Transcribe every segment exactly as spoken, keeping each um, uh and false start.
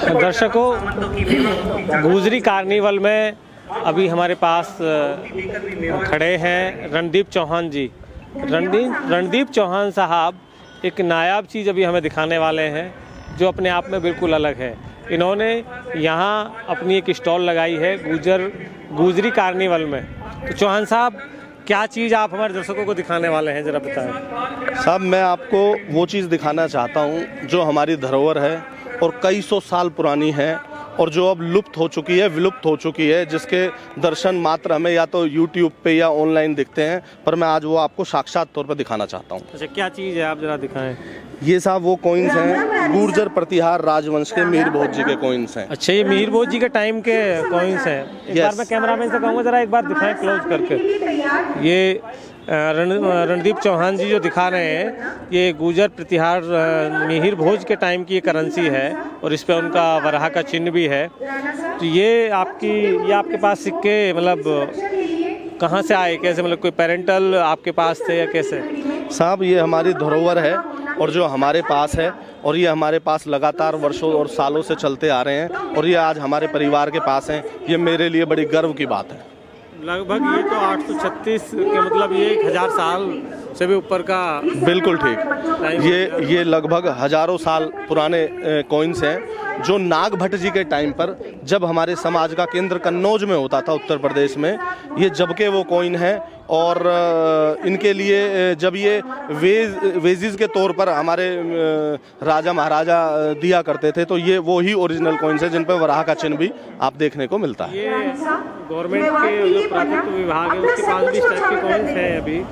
दर्शकों, गुजरी कार्निवल में अभी हमारे पास खड़े हैं रणदीप चौहान जी। रणदीप रणदीप चौहान साहब एक नायाब चीज़ अभी हमें दिखाने वाले हैं जो अपने आप में बिल्कुल अलग है। इन्होंने यहाँ अपनी एक स्टॉल लगाई है गुजर गुजरी कार्निवल में। तो चौहान साहब, क्या चीज़ आप हमारे दर्शकों को दिखाने वाले हैं, ज़रा बताएं। साहब, मैं आपको वो चीज़ दिखाना चाहता हूँ जो हमारी धरोहर है और कई सौ साल पुरानी है और जो अब लुप्त हो चुकी है, विलुप्त हो चुकी है, जिसके दर्शन मात्र हमें या तो यूट्यूब पे या ऑनलाइन दिखते हैं, पर मैं आज वो आपको साक्षात तौर पर दिखाना चाहता हूँ। अच्छा, क्या चीज़ है, आप ज़रा दिखाएं। ये साहब वो कॉइन्स हैं, गुर्जर प्रतिहार राजवंश के मिहिर भोज जी के कॉइन्स हैं। अच्छा, ये मिहिर भोज जी के टाइम के कॉइन्स हैं। एक yes. बार मैं कैमरामैन से कहूँगा ज़रा एक बार दिखाएं क्लोज करके। ये रण रणदीप चौहान जी जो दिखा रहे हैं, ये गुर्जर प्रतिहार मिहिर भोज के टाइम की करेंसी है और इस पे उनका वराह का चिन्ह भी है। तो ये आपकी ये आपके पास सिक्के मतलब कहाँ से आए, कैसे, मतलब कोई पेरेंटल आपके पास थे या कैसे? साहब, ये हमारी धरोहर है और जो हमारे पास है और ये हमारे पास लगातार वर्षों और सालों से चलते आ रहे हैं और ये आज हमारे परिवार के पास हैं। ये मेरे लिए बड़ी गर्व की बात है। लगभग ये तो आठ सौ छत्तीस के मतलब ये एक हज़ार साल से भी ऊपर का। बिल्कुल ठीक। ये ये लगभग हजारों साल पुराने कॉइन्स हैं जो नाग भट्ट जी के टाइम पर, जब हमारे समाज का केंद्र कन्नौज में होता था उत्तर प्रदेश में, ये जब के वो कॉइन है। और इनके लिए जब ये वेज वेजिज के तौर पर हमारे राजा महाराजा दिया करते थे, तो ये वो ही ओरिजिनल कॉइन्स हैं जिन पर वराह का चिन्ह भी आप देखने को मिलता है। ये गवर्नमेंट के जो पुरातत्व विभाग है उसके पास भी इस टाइप के कॉइन्स हैं अभी,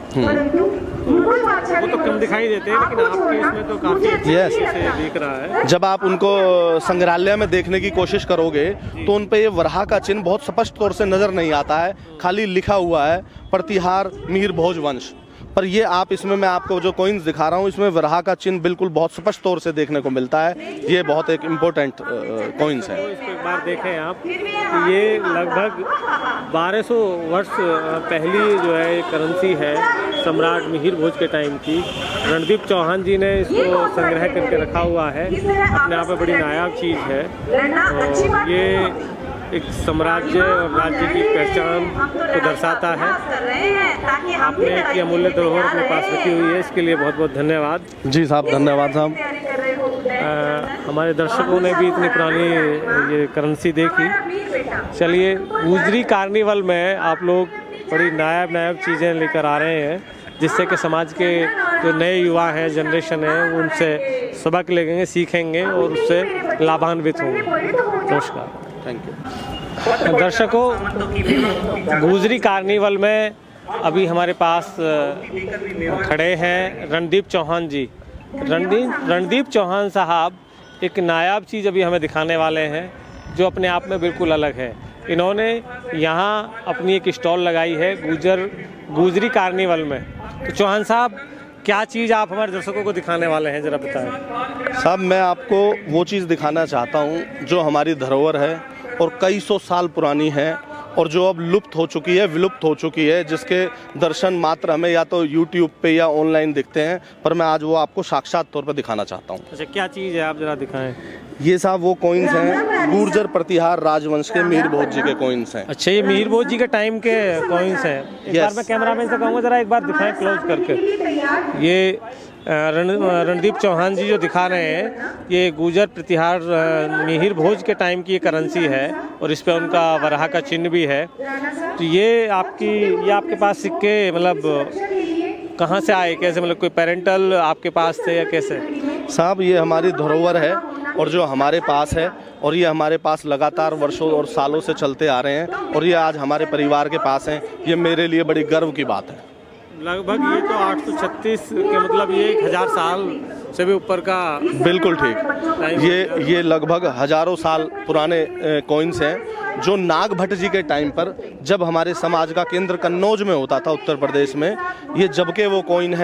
वो तो कम दिखाई देते हैं, लेकिन आपके इसमें तो काफी अच्छे से दिख रहा है। जब आप उनको संग्रहालय में देखने की कोशिश करोगे तो उन पे ये वराह का चिन्ह बहुत स्पष्ट तौर से नजर नहीं आता है, खाली लिखा हुआ है प्रतिहार मिहिर भोज वंश। पर ये आप इसमें मैं आपको जो कॉइन्स दिखा रहा हूँ, इसमें वराह का चिन्ह बिल्कुल बहुत स्पष्ट तौर से देखने को मिलता है। ये बहुत एक इम्पोर्टेंट कॉइन्स है। तो इसको एक बार देखें आप, ये लगभग बारह सौ वर्ष पहली जो है करेंसी है सम्राट मिहिर भोज के टाइम की। रणदीप चौहान जी ने इसको संग्रह करके रखा हुआ है, अपने आप में बड़ी नायाब चीज़ है। और ये एक साम्राज्य और राज्य की पहचान को दर्शाता है। आपने एक अमूल्य धरोहर अपने पास रखी हुई है, इसके लिए बहुत बहुत धन्यवाद। जी साहब, धन्यवाद साहब। हमारे दर्शकों ने भी इतनी पुरानी ये करेंसी देखी। चलिए, गुजरी कार्निवल में आप लोग बड़ी नायाब नायाब चीज़ें लेकर आ रहे हैं, जिससे कि समाज के जो नए युवा हैं, जनरेशन है, उनसे सबक लेंगे, सीखेंगे और उससे लाभान्वित होंगे। नमस्कार, थैंक यू। दर्शकों, गुजरी कार्निवल में अभी हमारे पास खड़े हैं रणदीप चौहान जी। रणदीप रणदीप चौहान साहब एक नायाब चीज़ अभी हमें दिखाने वाले हैं जो अपने आप में बिल्कुल अलग है। इन्होंने यहाँ अपनी एक स्टॉल लगाई है गुजर गुजरी कार्निवल में। तो चौहान साहब, क्या चीज़ आप हमारे दर्शकों को दिखाने वाले हैं, ज़रा बताएं। साहब, मैं आपको वो चीज़ दिखाना चाहता हूँ जो हमारी धरोहर है और कई सौ साल पुरानी है और जो अब लुप्त हो चुकी है, विलुप्त हो चुकी है, जिसके दर्शन मात्र हमें या तो यूट्यूब पे या ऑनलाइन दिखते हैं, पर मैं आज वो आपको साक्षात तौर पर दिखाना चाहता हूँ। अच्छा, क्या चीज़ है, आप ज़रा दिखाएं। ये साहब वो कॉइन्स हैं, गुर्जर प्रतिहार राजवंश के मिहिर भोज जी के कॉइन्स हैं। अच्छा, ये मिहिर भोज जी के टाइम के कॉइन्स हैं। एक yes. बार मैं कैमरामैन से कहूँगा ज़रा एक बार दिखाएं क्लोज करके। ये रण रणदीप चौहान जी जो दिखा रहे हैं, ये गुर्जर प्रतिहार मिहिर भोज के टाइम की करेंसी है और इस पे उनका वराह का चिन्ह भी है। तो ये आपकी ये आपके पास सिक्के मतलब कहाँ से आए, कैसे, मतलब कोई पेरेंटल आपके पास थे या कैसे? साहब, ये हमारी धरोहर है और जो हमारे पास है और ये हमारे पास लगातार वर्षों और सालों से चलते आ रहे हैं और ये आज हमारे परिवार के पास हैं। ये मेरे लिए बड़ी गर्व की बात है। लगभग ये तो आठ सौ छत्तीस के मतलब ये एक हज़ार साल से भी ऊपर का। बिल्कुल ठीक। ये ये लगभग हजारों साल पुराने कॉइन्स हैं जो नाग भट्ट जी के टाइम पर, जब हमारे समाज का केंद्र कन्नौज में होता था उत्तर प्रदेश में, ये जब के वो कॉइन है।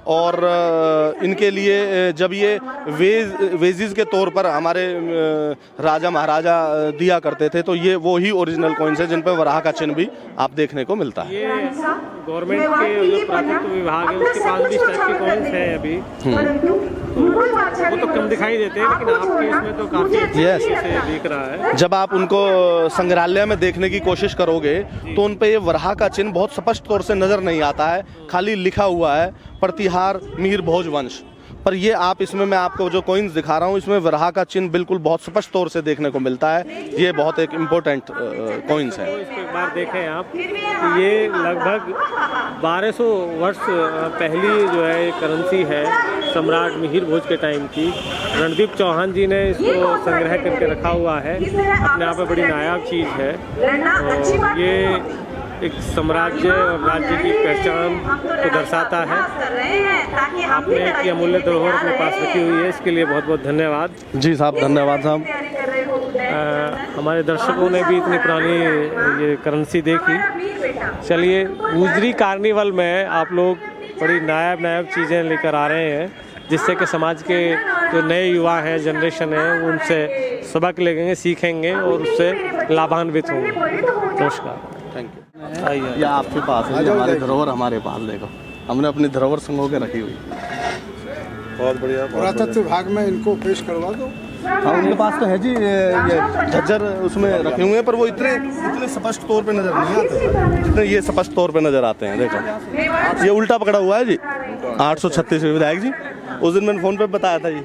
और इनके लिए जब ये वेज वेजिज के तौर पर हमारे राजा महाराजा दिया करते थे, तो ये वो ही ओरिजिनल कॉइन्स है जिन पर वराह का चिन्ह भी आप देखने को मिलता है। ये गवर्नमेंट के जो पुरातत्व विभाग है उसके पास भी इस टाइप के कॉइन्स हैं अभी, तो वो तो कम दिखाई देते हैं, लेकिन आपके इसमें तो काफी अच्छे yes. से दिख रहा है। जब आप उनको संग्रहालय में देखने की कोशिश करोगे तो उन पे ये वराह का चिन्ह बहुत स्पष्ट तौर से नजर नहीं आता है, खाली लिखा हुआ है प्रतिहार मिहिर भोज वंश। पर ये आप इसमें मैं आपको जो कॉइन्स दिखा रहा हूँ इसमें वराह का चिन्ह बिल्कुल बहुत स्पष्ट तौर से देखने को मिलता है। ये बहुत एक इम्पोर्टेंट कॉइन्स है। तो इसको एक बार देखें आप, ये लगभग बारह सौ वर्ष पहली जो है करेंसी है सम्राट मिहिर भोज के टाइम की। रणदीप चौहान जी ने इसको संग्रह करके रखा हुआ है, अपने आप में बड़ी नायाब चीज़ है। और ये एक साम्राज्य और राज्य की पहचान को दर्शाता है। आपने एक अमूल्य धरोहर अपने पास रखी हुई है, इसके लिए बहुत बहुत धन्यवाद। जी साहब, धन्यवाद साहब। हमारे दर्शकों ने भी इतनी पुरानी ये करेंसी देखी। चलिए, गुजरी कार्निवल में आप लोग बड़ी नायाब नायाब चीज़ें लेकर आ रहे हैं, जिससे कि समाज के जो नए युवा हैं, जनरेशन है, वो उनसे सबक लेंगे, सीखेंगे और उससे लाभान्वित होंगे। नमस्कार, थैंक यू। ये आपके पास है, हमारे धरोहर हमारे पास देखो, हमने अपनी धरोहर संगो के रखी हुई। बहुत बढ़िया। पुरातत्व विभाग में इनको पेश करवा दो। हाँ, उनके पास तो है जी, ये झज्जर उसमें रखे हुए हैं, पर वो इतने इतने स्पष्ट तौर पे नजर नहीं आते जितने ये स्पष्ट तौर पे नजर आते हैं। देखो, ये उल्टा पकड़ा हुआ है जी, आठ सौ छत्तीस विधायक जी, उस दिन मैंने फोन पे बताया था जी।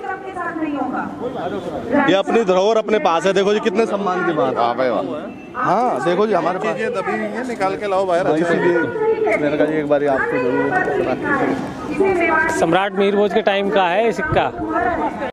ये अपनी धरोहर अपने पास है, देखो जी, कितने सम्मान की बात। हाँ भाई, हाँ देखो जी, हमारे पास दबी हुई है, निकाल के लाओ बाहर। इसीलिए मैंने कहा जी एक बार आपको जरूर। सम्राट मिहिर भोज के टाइम का है सिक्का।